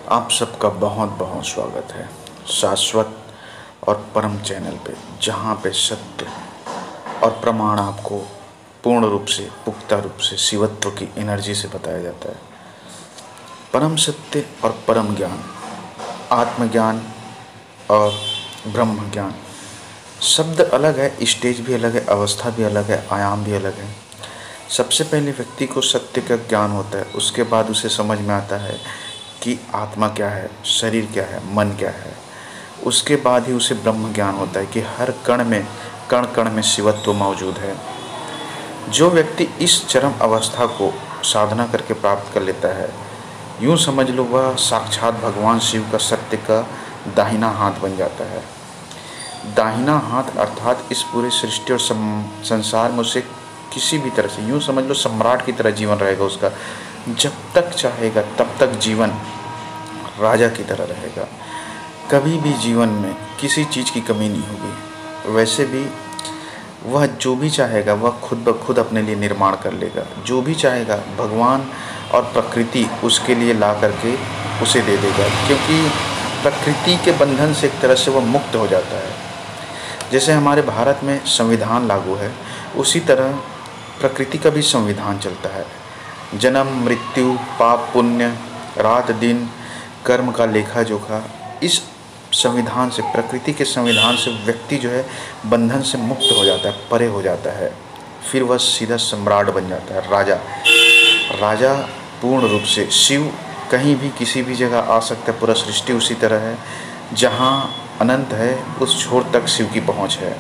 आप सबका बहुत बहुत स्वागत है शाश्वत और परम चैनल पे, जहाँ पे सत्य और प्रमाण आपको पूर्ण रूप से, पुख्ता रूप से शिवत्व की एनर्जी से बताया जाता है। परम सत्य और परम ज्ञान, आत्मज्ञान और ब्रह्म ज्ञान, शब्द अलग है, स्टेज भी अलग है, अवस्था भी अलग है, आयाम भी अलग है। सबसे पहले व्यक्ति को सत्य का ज्ञान होता है, उसके बाद उसे समझ में आता है कि आत्मा क्या है, शरीर क्या है, मन क्या है। उसके बाद ही उसे ब्रह्म ज्ञान होता है कि हर कण कण में शिवत्व मौजूद है। जो व्यक्ति इस चरम अवस्था को साधना करके प्राप्त कर लेता है, यूँ समझ लो वह साक्षात भगवान शिव का सत्य का दाहिना हाथ बन जाता है। दाहिना हाथ अर्थात इस पूरे सृष्टि और संसार में उसे किसी भी तरह से, यूँ समझ लो सम्राट की तरह जीवन रहेगा उसका। जब तक चाहेगा तब तक जीवन राजा की तरह रहेगा। कभी भी जीवन में किसी चीज़ की कमी नहीं होगी। वैसे भी वह जो भी चाहेगा वह खुद ब खुद अपने लिए निर्माण कर लेगा। जो भी चाहेगा भगवान और प्रकृति उसके लिए ला करके उसे दे देगा, क्योंकि प्रकृति के बंधन से एक तरह से वह मुक्त हो जाता है। जैसे हमारे भारत में संविधान लागू है, उसी तरह प्रकृति का भी संविधान चलता है। जन्म मृत्यु, पाप पुण्य, रात दिन, कर्म का लेखा जोखा, इस संविधान से, प्रकृति के संविधान से व्यक्ति जो है बंधन से मुक्त हो जाता है, परे हो जाता है। फिर वह सीधा सम्राट बन जाता है, राजा। राजा पूर्ण रूप से शिव कहीं भी किसी भी जगह आ सकता है। पूरा सृष्टि उसी तरह है, जहाँ अनंत है उस छोर तक शिव की पहुँच है।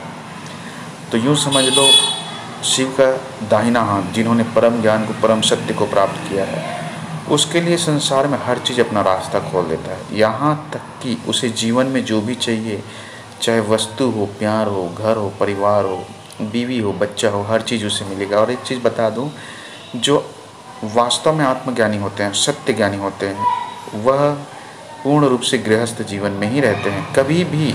तो यूँ समझ लो शिव का दाहिना हाथ, जिन्होंने परम ज्ञान को, परम सत्य को प्राप्त किया है, उसके लिए संसार में हर चीज़ अपना रास्ता खोल देता है। यहाँ तक कि उसे जीवन में जो भी चाहिए, चाहे वस्तु हो, प्यार हो, घर हो, परिवार हो, बीवी हो, बच्चा हो, हर चीज़ उसे मिलेगा। और एक चीज़ बता दूँ, जो वास्तव में आत्मज्ञानी होते हैं, सत्य ज्ञानी होते हैं, वह पूर्ण रूप से गृहस्थ जीवन में ही रहते हैं। कभी भी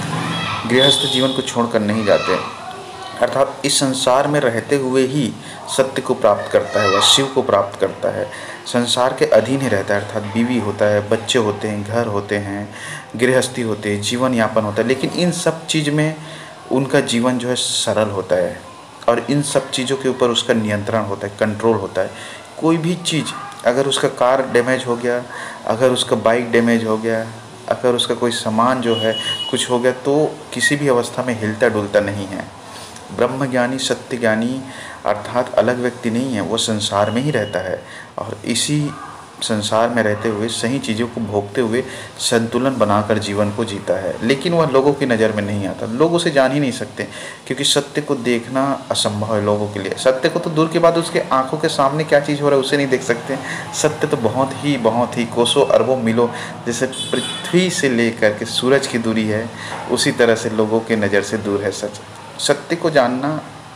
गृहस्थ जीवन को छोड़कर नहीं जाते, अर्थात इस संसार में रहते हुए ही सत्य को प्राप्त करता है, वह शिव को प्राप्त करता है। संसार के अधीन ही रहता है, अर्थात बीवी होता है, बच्चे होते हैं, घर होते हैं, गृहस्थी होते हैं, जीवन यापन होता है। लेकिन इन सब चीज़ में उनका जीवन जो है सरल होता है, और इन सब चीज़ों के ऊपर उसका नियंत्रण होता है, कंट्रोल होता है। कोई भी चीज़, अगर उसका कार डैमेज हो गया, अगर उसका बाइक डैमेज हो गया, अगर उसका कोई सामान जो है कुछ हो गया, तो किसी भी अवस्था में हिलता डुलता नहीं है। ब्रह्मज्ञानी, सत्य ज्ञानी अर्थात अलग व्यक्ति नहीं है, वो संसार में ही रहता है, और इसी संसार में रहते हुए सही चीज़ों को भोगते हुए संतुलन बनाकर जीवन को जीता है। लेकिन वह लोगों की नज़र में नहीं आता, लोग उसे जान ही नहीं सकते, क्योंकि सत्य को देखना असंभव है लोगों के लिए। सत्य को तो दूर की बात, उसके आंखों के सामने क्या चीज़ हो रहा है उसे नहीं देख सकते। सत्य तो बहुत ही कोसों अरबों मीलों, जैसे पृथ्वी से लेकर के सूरज की दूरी है, उसी तरह से लोगों की नज़र से दूर है सच। सत्य को जानना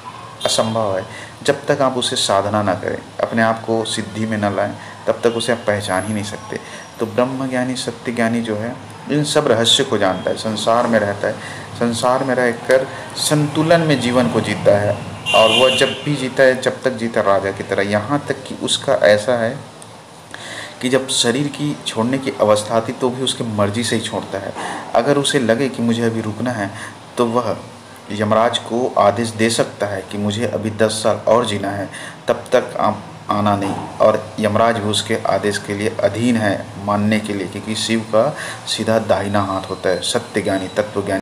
असंभव है। जब तक आप उसे साधना ना करें, अपने आप को सिद्धि में न लाएं, तब तक उसे आप पहचान ही नहीं सकते। तो ब्रह्मज्ञानी, सत्य ज्ञानी जो है, इन सब रहस्य को जानता है, संसार में रहता है, संसार में रहकर संतुलन में जीवन को जीता है। और वह जब भी जीता है, जब तक जीता राजा की तरह। यहाँ तक कि उसका ऐसा है कि जब शरीर की छोड़ने की अवस्था आती तो भी उसकी मर्जी से ही छोड़ता है। अगर उसे लगे कि मुझे अभी रुकना है, तो वह यमराज को आदेश दे सकता है कि मुझे अभी 10 साल और जीना है, तब तक आप आना नहीं। और यमराज भी उसके आदेश के लिए अधीन है, मानने के लिए, क्योंकि शिव का सीधा दाहिना हाथ होता है, सत्य ज्ञानी, तत्व ज्ञानी।